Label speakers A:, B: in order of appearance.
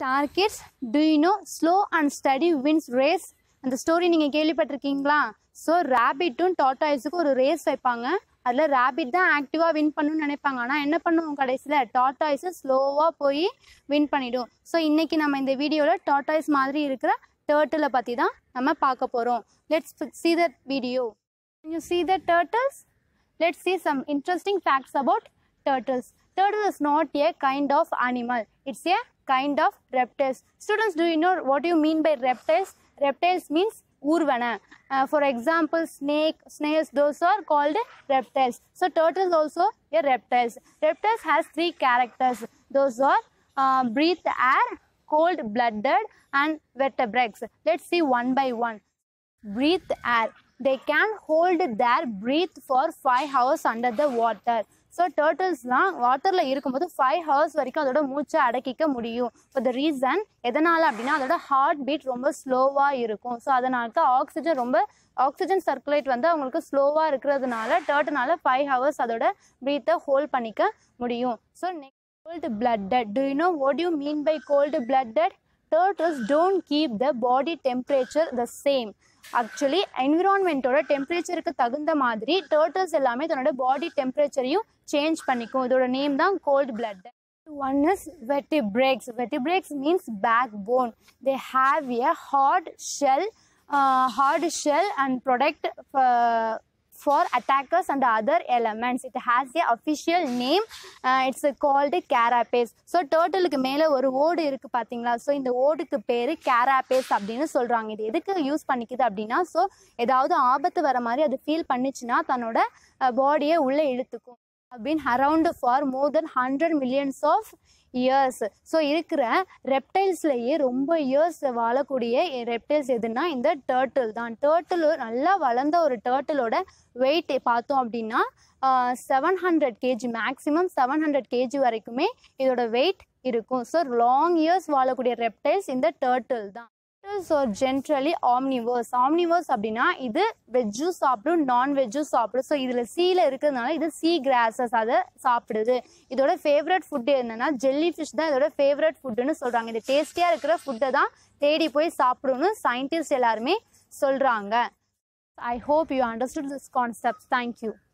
A: Star kids, do you know slow and steady wins race? அந்த story நீங்க கேள்விப்பட்டிருக்கீங்களா? So ரேபிட்டும் டாட்டாய்ஸுக்கும் ஒரு ரேஸ் வைப்பாங்க. அதில் ரேபிட் தான் ஆக்டிவாக வின் பண்ணணும்னு நினைப்பாங்க. ஆனால் என்ன பண்ணுவோம் கடைசியில் டாட்டாய்ஸு ஸ்லோவாக போய் வின் பண்ணிடும். ஸோ இன்னைக்கு நம்ம இந்த வீடியோவில் டாட்டாய்ஸ் மாதிரி இருக்கிற டர்ட்டிலை பற்றி தான் நம்ம பார்க்க போகிறோம். Let's see that video. Can you see the turtles? Let's see some interesting facts about turtles. Turtle is not a kind of animal. It's a kind of reptiles. Students, do you know what you mean by reptiles? Reptiles means urvana. For example, snails, those are called reptiles. So turtles also a reptiles. Reptiles has three characters. Those are breathe air, cold-blooded, and vertebrates. Let's see one by one. Breathe air. They can hold their breath for 5 hours under the water. So டர்ட்டில்ஸ்லாம் வாட்டரில் இருக்கும்போது 5 hours வரைக்கும் அதோட மூச்சை அடக்கிக்க முடியும். இப்போ the reason எதனால் அப்படின்னா அதோட ஹார்ட் பீட் ரொம்ப ஸ்லோவாக இருக்கும். ஸோ அதனால தான் ஆக்சிஜன் சர்க்குலேட் வந்து அவங்களுக்கு ஸ்லோவாக இருக்கிறதுனால டர்ட்டினால 5 hours அதோட ப்ரீத்தை ஹோல்ட் பண்ணிக்க முடியும். So next cold-blooded. Do you know what you mean by cold-blooded? Turtles don't keep the body temperature the same. Actually என்விரான்மெண்ட்டோட டெம்பரேச்சருக்கு தகுந்த மாதிரி டர்ட்டில்ஸ் எல்லாமே தன்னோட பாடி டெம்பரேச்சரையும் சேஞ்ச் பண்ணிக்கும். இதோட நேம் தான் cold-blooded. One is vertebrates. Vertebrates means backbone. They have a hard shell and protect for attackers and other elements. It has a official name. It's called carapace. So turtleக்கு மேலே ஒரு ஓடு இருக்கு பார்த்தீங்களா? ஸோ இந்த ஓடுக்கு பேர் carapace அப்படின்னு சொல்கிறாங்க. இது எதுக்கு யூஸ் பண்ணிக்குது அப்படின்னா ஸோ ஏதாவது ஆபத்து வர மாதிரி அது ஃபீல் பண்ணிச்சுன்னா தன்னோட பாடியை உள்ளே இழுத்துக்கும். been around for more than 100 millions of years. So இருக்கிற ரெப்டைல்ஸ்லேயே ரொம்ப இயர்ஸ் வாழக்கூடிய ரெப்டைல்ஸ் எதுனா இந்த டர்ட்டில் தான். டர்ட்டில் நல்லா வளர்ந்த ஒரு டர்ட்டிலோட வெயிட் பார்த்தோம் அப்படின்னா 700 kg, மேக்ஸிமம் 700 kg வரைக்குமே இதோட வெயிட் இருக்கும். ஸோ லாங் இயர்ஸ் வாழக்கூடிய ரெப்டைல்ஸ் இந்த டர்ட்டில் தான். So generally omnivores. ஆம்னிவர்ஸ் அப்படின்னா இது வெஜ்ஜும் சாப்பிடும் நான்வெஜ்ஜும் சாப்பிடும். ஸோ இதில் சீல இருக்கிறதுனால இது சீ கிராசஸ் அதை சாப்பிடுது. இதோட ஃபேவரட் ஃபுட்டு என்னன்னா ஜெல்லி ஃபிஷ் தான் இதோட ஃபேவரட் ஃபுட்டுன்னு சொல்கிறாங்க. இது டேஸ்டியாக இருக்கிற ஃபுட்டை தான் தேடி போய் சாப்பிடணும்னு சயின்டிஸ்ட் எல்லாருமே சொல்கிறாங்க. I hope you understood this concept. Thank you.